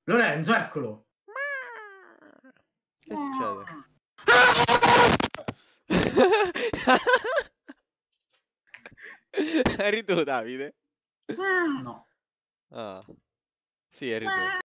Lorenzo, eccolo. Che succede? Eri tu, Davide? No. Ah. Sì, eri tu.